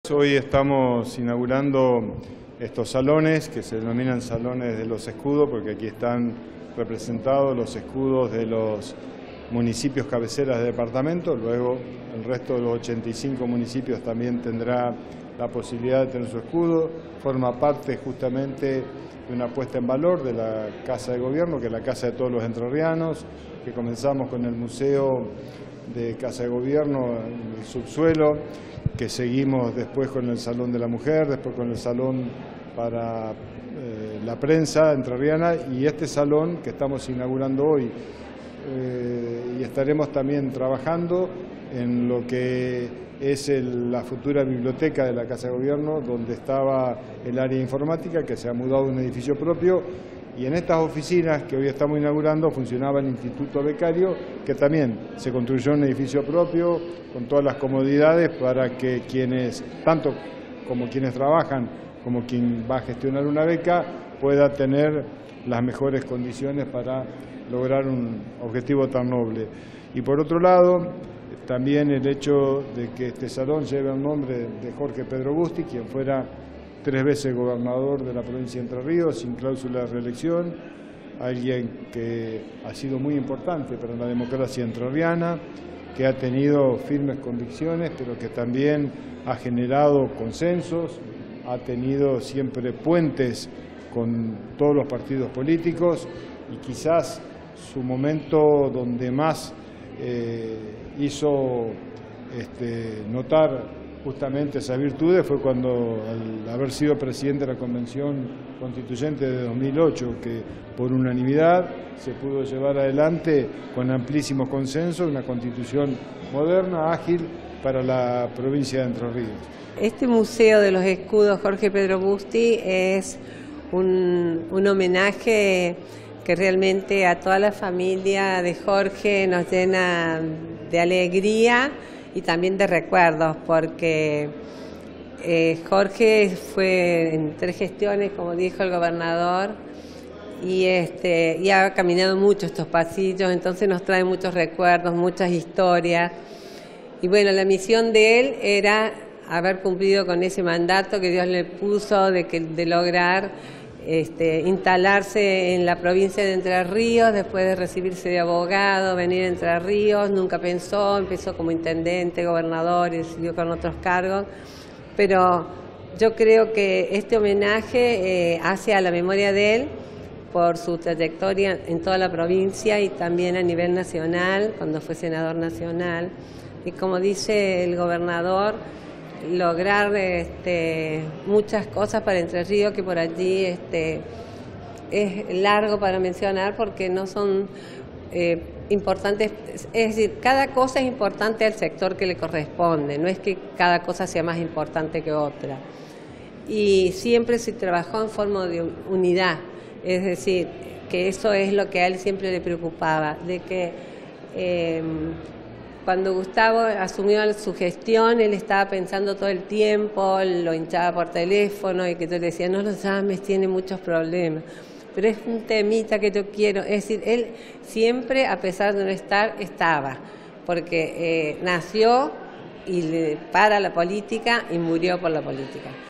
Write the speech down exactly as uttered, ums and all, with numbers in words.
Hoy estamos inaugurando estos salones que se denominan salones de los escudos, porque aquí están representados los escudos de los municipios cabeceras de departamento. Luego el resto de los ochenta y cinco municipios también tendrá la posibilidad de tener su escudo. Forma parte justamente de una puesta en valor de la Casa de Gobierno, que es la casa de todos los entrerrianos, que comenzamos con el Museo de Casa de Gobierno en el subsuelo, que seguimos después con el Salón de la Mujer, después con el Salón para eh, la prensa entrerriana y este salón que estamos inaugurando hoy. Eh, y estaremos también trabajando en lo que es el, la futura biblioteca de la Casa de Gobierno, donde estaba el área informática, que se ha mudado a un edificio propio, y en estas oficinas que hoy estamos inaugurando funcionaba el Instituto Becario, que también se construyó un edificio propio, con todas las comodidades para que quienes, tanto como quienes trabajan, como quien va a gestionar una beca, pueda tener las mejores condiciones para lograr un objetivo tan noble. Y por otro lado, también el hecho de que este salón lleve el nombre de Jorge Pedro Busti, quien fuera tres veces gobernador de la provincia de Entre Ríos, sin cláusula de reelección, alguien que ha sido muy importante para la democracia entrerriana, que ha tenido firmes convicciones, pero que también ha generado consensos, ha tenido siempre puentes con todos los partidos políticos y quizás su momento donde más eh, hizo este, notar justamente esas virtudes fue cuando, al haber sido presidente de la Convención Constituyente de dos mil ocho, que por unanimidad se pudo llevar adelante con amplísimo consenso una constitución moderna, ágil para la provincia de Entre Ríos. Este Museo de los Escudos Jorge Pedro Busti es un, un homenaje que realmente a toda la familia de Jorge nos llena de alegría y también de recuerdos, porque eh, Jorge fue en tres gestiones, como dijo el gobernador, y, este, y ha caminado mucho estos pasillos, entonces nos trae muchos recuerdos, muchas historias. Y bueno, la misión de él era haber cumplido con ese mandato que Dios le puso de, que, de lograr Este, instalarse en la provincia de Entre Ríos, después de recibirse de abogado, venir a Entre Ríos, nunca pensó, empezó como intendente, gobernador y siguió con otros cargos, pero yo creo que este homenaje eh, hace a la memoria de él por su trayectoria en toda la provincia y también a nivel nacional, cuando fue senador nacional, y como dice el gobernador, lograr este, muchas cosas para Entre Ríos que por allí este, es largo para mencionar porque no son eh, importantes, es decir, cada cosa es importante al sector que le corresponde, no es que cada cosa sea más importante que otra. Y siempre se trabajó en forma de unidad, es decir, que eso es lo que a él siempre le preocupaba, de que eh, cuando Gustavo asumió su gestión, él estaba pensando todo el tiempo, lo hinchaba por teléfono y que yo le decía, no lo llames, tiene muchos problemas. Pero es un temita que yo quiero, es decir, él siempre, a pesar de no estar, estaba, porque eh, nació y le, para la política y murió por la política.